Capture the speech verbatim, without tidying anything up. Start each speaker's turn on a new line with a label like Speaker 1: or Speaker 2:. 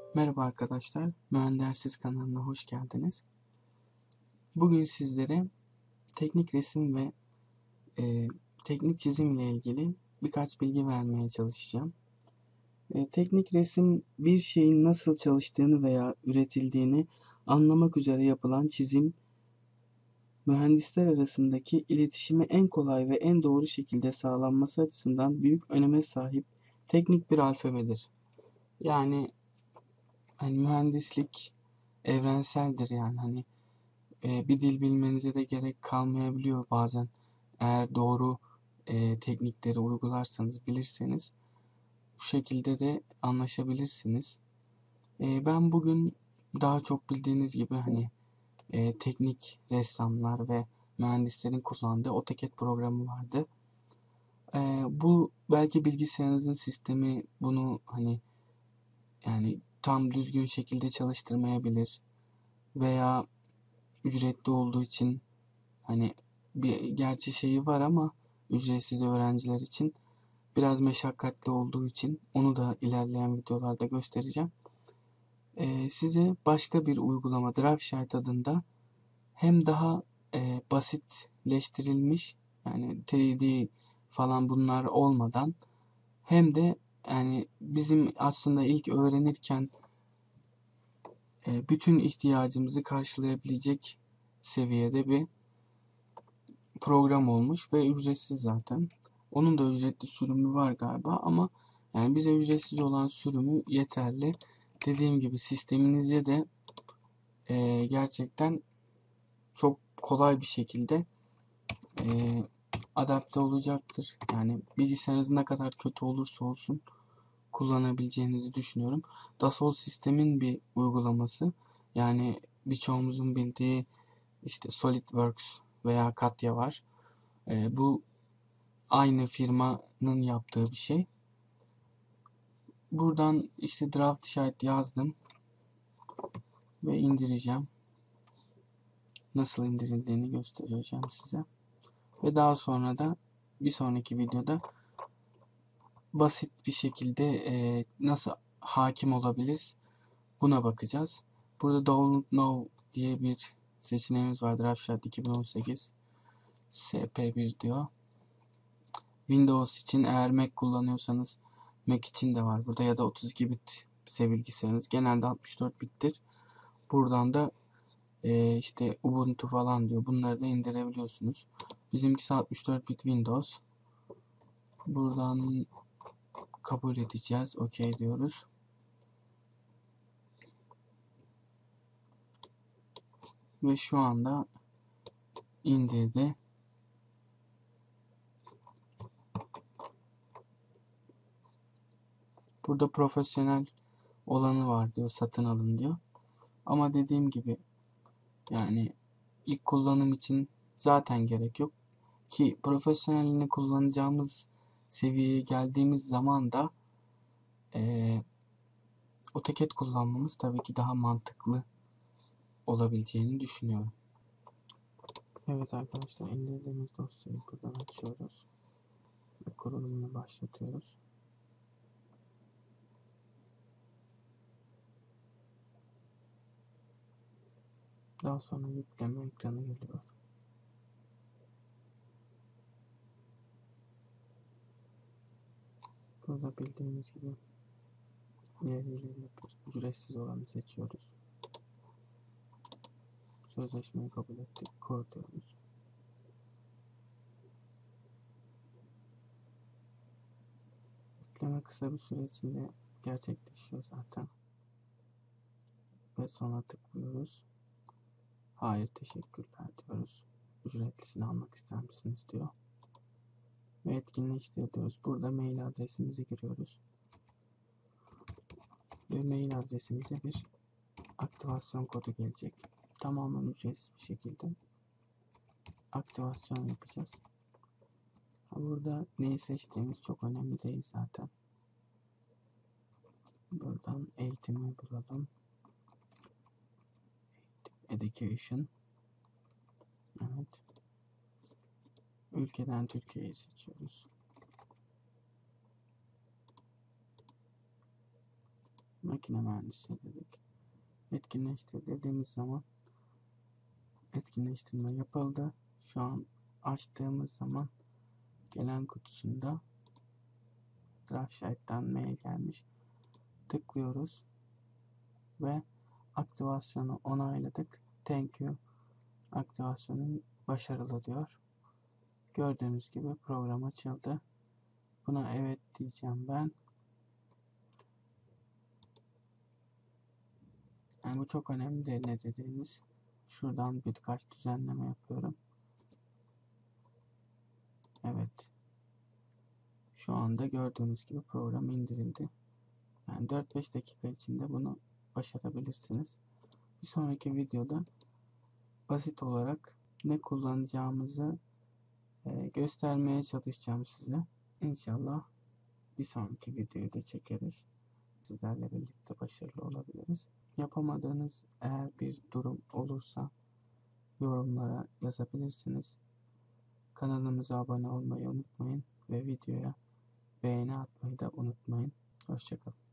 Speaker 1: Merhaba arkadaşlar, Mühendersiz kanalına hoş geldiniz. Bugün sizlere teknik resim ve e, teknik çizim ile ilgili birkaç bilgi vermeye çalışacağım. E, teknik resim bir şeyin nasıl çalıştığını veya üretildiğini anlamak üzere yapılan çizim, mühendisler arasındaki iletişimi en kolay ve en doğru şekilde sağlanması açısından büyük öneme sahip teknik bir alfabedir. Yani hani mühendislik evrenseldir yani hani e, bir dil bilmenize de gerek kalmayabiliyor bazen. Eğer doğru e, teknikleri uygularsanız, bilirseniz bu şekilde de anlaşabilirsiniz. E, ben bugün daha çok bildiğiniz gibi hani e, teknik ressamlar ve mühendislerin kullandığı AutoCAD programı vardı. E, bu belki bilgisayarınızın sistemi bunu hani yani tam düzgün şekilde çalıştırmayabilir veya ücretli olduğu için hani bir gerçi şeyi var ama ücretsiz öğrenciler için biraz meşakkatli olduğu için onu da ilerleyen videolarda göstereceğim. Ee, size başka bir uygulama DriveShite adında hem daha e, basitleştirilmiş yani üç D falan bunlar olmadan hem de yani bizim aslında ilk öğrenirken e, bütün ihtiyacımızı karşılayabilecek seviyede bir program olmuş ve ücretsiz zaten. Onun da ücretli sürümü var galiba ama yani bize ücretsiz olan sürümü yeterli. Dediğim gibi sisteminizde de e, gerçekten çok kolay bir şekilde e, adapte olacaktır. Yani bilgisayarınız ne kadar kötü olursa olsun kullanabileceğinizi düşünüyorum. Dassault sistemin bir uygulaması. Yani birçoğumuzun bildiği işte SolidWorks veya Katya var. E, bu aynı firmanın yaptığı bir şey. Buradan işte DriveShite yazdım ve indireceğim. Nasıl indirildiğini göstereceğim size. Ve daha sonra da bir sonraki videoda basit bir şekilde e, nasıl hakim olabiliriz buna bakacağız. Burada Download Now diye bir seçeneğimiz var. DriveShite iki bin on sekiz S P bir diyor. Windows için eğer Mac kullanıyorsanız Mac için de var burada ya da otuz iki bit ise bilgisayarınız genelde altmış dört bittir. Buradan da e, işte Ubuntu falan diyor. Bunları da indirebiliyorsunuz. Bizimkisi altmış dört bit Windows. Buradan kabul edeceğiz. OK diyoruz. Ve şu anda indirdi. Burada profesyonel olanı var diyor. Satın alın diyor. Ama dediğim gibi yani ilk kullanım için zaten gerek yok. Ki profesyonelini kullanacağımız seviyeye geldiğimiz zaman da e, AutoCAD kullanmamız tabii ki daha mantıklı olabileceğini düşünüyorum. Evet arkadaşlar, indirdiğimiz dosyayı buradan açıyoruz ve kurulumunu başlatıyoruz. Daha sonra yükleme ekranı geliyor. Burada bildiğimiz gibi ileri ileri yapıyoruz. Ücretsiz olanı seçiyoruz. Sözleşmeyi kabul ettik. Kur diyoruz. Yükleme kısa bir süre içinde gerçekleşiyor zaten. Ve sonra tıklıyoruz. Hayır teşekkürler diyoruz. Ücretlisini almak ister misiniz diyor. Ve etkinleştir diyoruz. Burada mail adresimizi giriyoruz. Ve mail adresimize bir aktivasyon kodu gelecek. Tamamen ücretsiz bir şekilde aktivasyon yapacağız. Burada neyi seçtiğimiz çok önemli değil zaten. Buradan eğitimi bulalım. Education. Evet. Ülkeden Türkiye'yi seçiyoruz. Makine mühendisliği dedik. Etkinleştir dediğimiz zaman etkinleştirme yapıldı. Şu an açtığımız zaman gelen kutusunda DriveShite'dan mail gelmiş. Tıklıyoruz ve aktivasyonu onayladık. Thank you. Aktivasyonun başarılı diyor. Gördüğünüz gibi program açıldı. Buna evet diyeceğim ben. Yani bu çok önemli değil ne dediğimiz. Şuradan birkaç düzenleme yapıyorum. Evet. Şu anda gördüğünüz gibi program indirildi. Yani dört beş dakika içinde bunu başarabilirsiniz. Bir sonraki videoda basit olarak ne kullanacağımızı e, göstermeye çalışacağım size. İnşallah bir sonraki videoyu da çekeriz. Sizlerle birlikte başarılı olabiliriz. Yapamadığınız eğer bir durum olursa yorumlara yazabilirsiniz. Kanalımıza abone olmayı unutmayın ve videoya beğeni atmayı da unutmayın. Hoşça kalın.